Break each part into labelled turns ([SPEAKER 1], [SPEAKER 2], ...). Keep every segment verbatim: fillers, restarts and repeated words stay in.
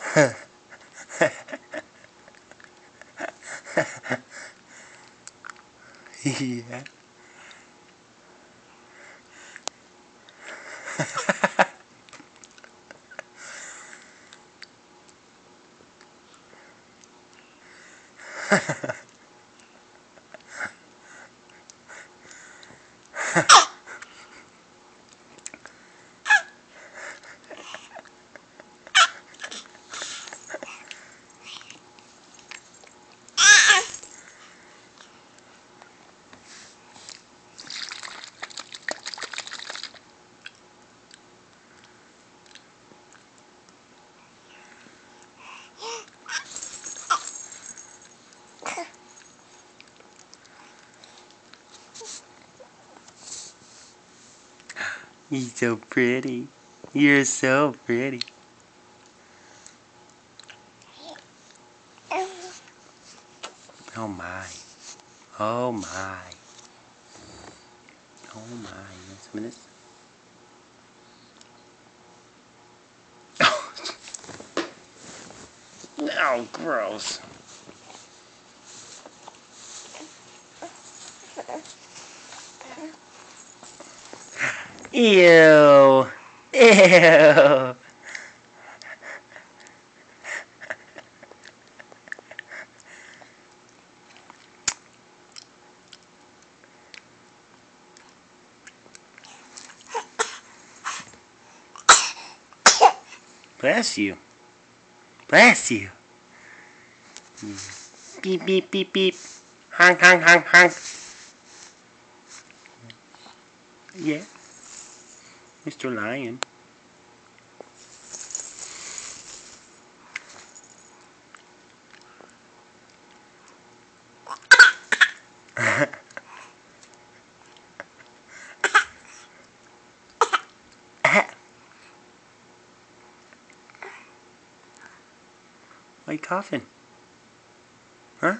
[SPEAKER 1] Yeah. You're so pretty. You're so pretty. Oh my. Oh my. Oh my. You want some of this? Oh, gross. Ew. Ew. Bless you. Bless you. Beep, beep, beep, beep. Honk, honk, honk, honk. Yeah. Mister Lion. Why you coughing? Huh?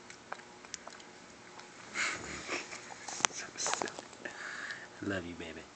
[SPEAKER 1] So silly. I love you, baby.